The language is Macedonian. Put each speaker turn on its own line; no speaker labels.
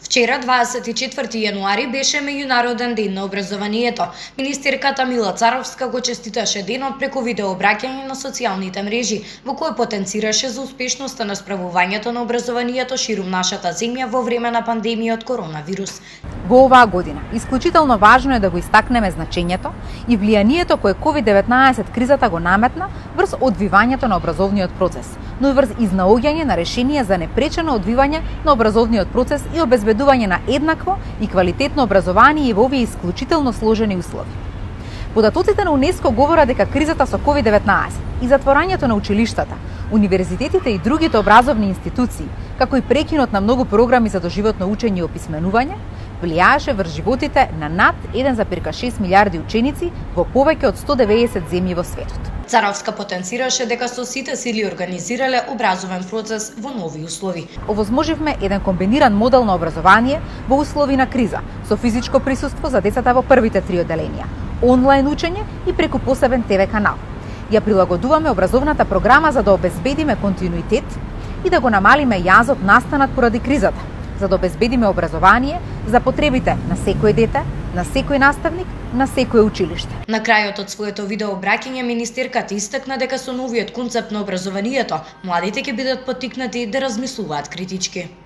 Вчера, 24 јануари, беше меѓународен ден на образованието. Министерката Мила Царовска го честиташе денот преку видеообраќање на социјалните мрежи, во кој потенцираше за успешноста на справувањето на образованието ширум нашата земја во време на пандемија од коронавирус.
Во оваа година, исклучително важно е да го истакнеме значењето и влијанието кое COVID-19 кризата го наметна врз одвивањето на образовниот процес, но и врз изнаоѓање на решенија за непречено одвивање на образовниот процес и обезбедување на еднакво и квалитетно образование во овие исклучително сложени услови. Податоците на УНЕСКО говорат дека кризата со COVID-19 и затворањето на училиштата, универзитетите и другите образовни институции, како и прекинот на многу програми за доживотно учење и описменување, влијаеше врз животите на над 1,6 милиарди ученици во повеќе од 190 земји во светот.
Царовска потенцираше дека со сите сили организирале образовен процес во нови услови.
Овозможивме еден комбиниран модел на образование во услови на криза, со физичко присуство за децата во првите 3 оделенија, онлайн учење и преку посебен ТВ канал. Ја прилагодуваме образовната програма за да обезбедиме континуитет и да го намалиме јазот настанат поради кризата, за да обезбедиме образование за потребите на секој дете, на секој наставник, на секое училиште.
На крајот од своето видеообраќање министерката истакна дека со новиот концепт на образованието младите ќе бидат поттикнати да размислуваат критички.